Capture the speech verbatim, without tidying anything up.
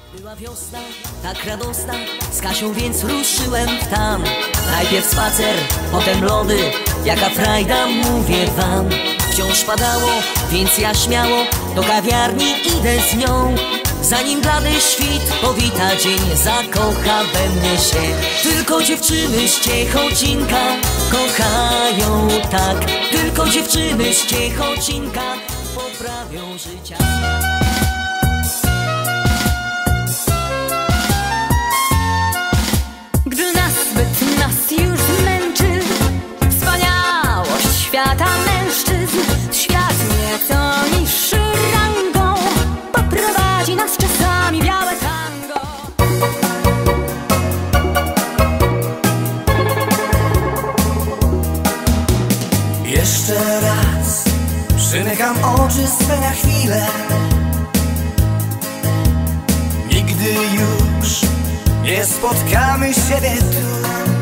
Była wiosna, tak radosna, z Kasią więc ruszyłem w tam. Najpierw spacer, potem lody, jaka frajda, mówię wam. Wciąż padało, więc ja śmiało do kawiarni idę z nią. Zanim blady świt powita dzień, zakocha we mnie się. Tylko dziewczyny z Ciechocinka kochają tak. Tylko dziewczyny z Ciechocinka poprawią życia. Gdy nas zbyt nas już zmęczy wspaniałość świata mężczyzn, świat nieco niższy rangą poprowadzi nas czasami białe tango. Jeszcze raz przymykam oczy swe na chwilę. Nigdy już nie spotkamy siebie tu.